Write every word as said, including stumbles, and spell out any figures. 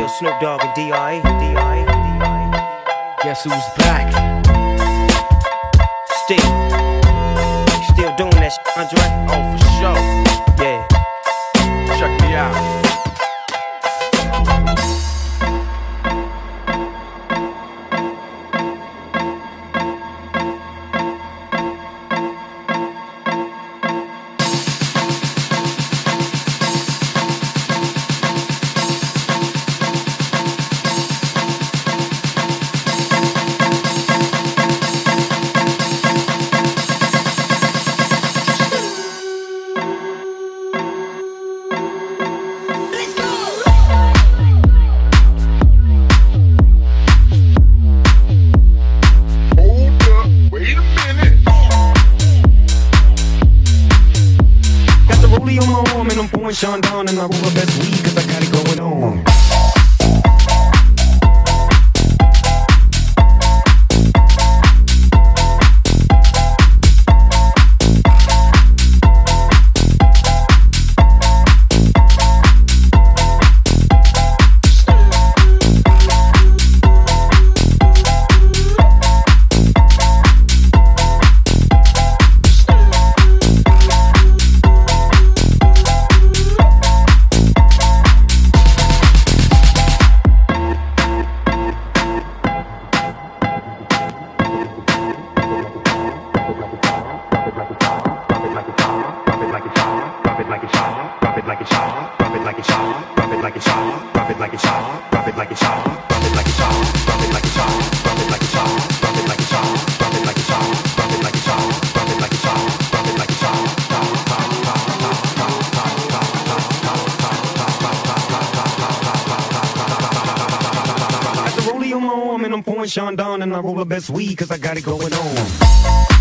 Lil Snoop Dogg and D R E. D R E. D R E. Guess who's back? Still. You still doing that shit, Andre? Oh, for sure. Yeah. Check me out. On my arm and I'm pouring Sean down and I roll the best weed cause I got it going on. On my arm and I'm pouring Sean down and I roll the best weed cause I got it going on.